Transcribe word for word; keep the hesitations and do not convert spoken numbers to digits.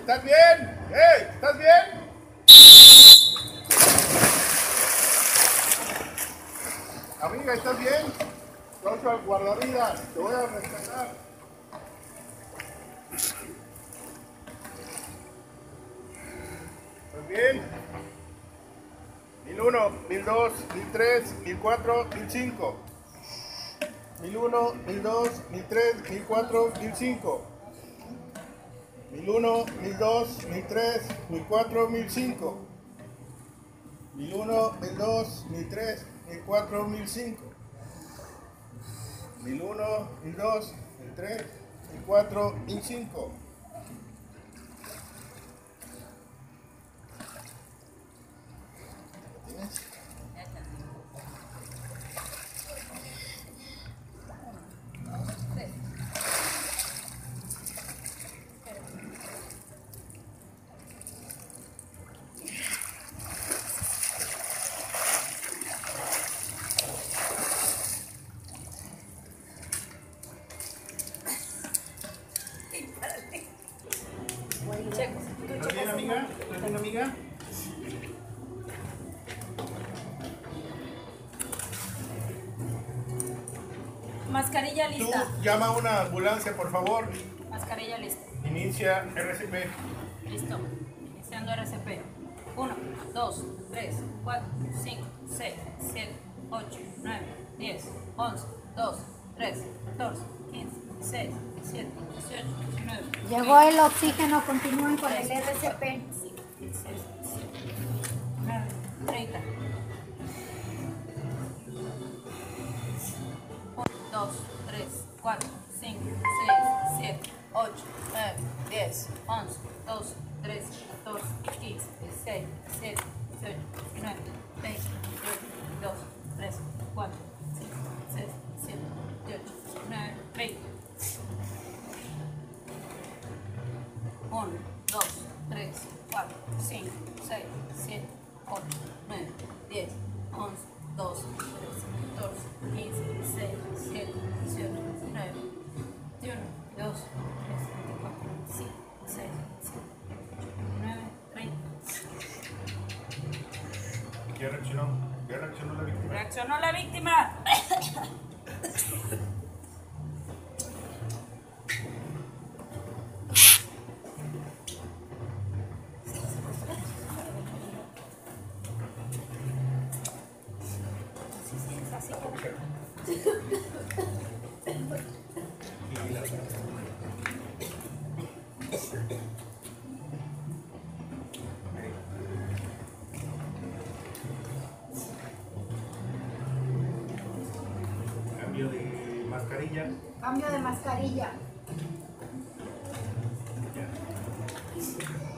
¿Estás bien? ¡Hey! ¿Estás bien? Amiga, ¿estás bien? Yo al guardavidas, te voy a rescatar. ¿Estás bien? mil uno, mil dos, mil tres, mil cuatro, mil cinco. mil uno, mil dos, mil tres, mil cuatro, mil cinco. mil uno, mil dos, mil tres, mil cuatro, mil cinco. mil uno, mil dos, mil tres, mil cuatro, mil cinco. mil uno, mil dos, mil tres, mil cuatro, mil cinco. ¿Tienes? ¿Estás bien, amiga? ¿Estás bien, amiga? Mascarilla lista. Tú llama a una ambulancia, por favor. Mascarilla lista. Inicia R C P. Listo. Iniciando R C P. uno, dos, tres, cuatro, cinco, seis, siete, ocho, nueve, diez, once, doce, trece, catorce, quince, dieciséis, diecisiete, dieciocho, diecinueve. Llegó el oxígeno, continúen con el R C P. dieciséis, diecisiete, diecinueve, treinta. uno, dos, tres, cuatro, cinco, seis, siete, ocho, nueve, diez, once, doce, trece, catorce, quince, dieciséis, diecisiete, dieciocho, diecinueve, veinte, veintiuno, veintidós, trece, cuatro, cinco, seis, siete, dieciocho, diecinueve, veinte. uno, dos, tres, cuatro, cinco, seis, siete, ocho, nueve, diez, once, doce, trece, catorce, quince, dieciséis, diecisiete, dieciocho, diecinueve, veintiuno, veintidós, veintitrés, veinticuatro, veinticinco, veintiséis, veintisiete, veiniocho, veintinueve, treinta. ¿Qué reaccionó? ¿Qué reaccionó la víctima? Reaccionó la víctima. Cambio de mascarilla. Cambio de mascarilla.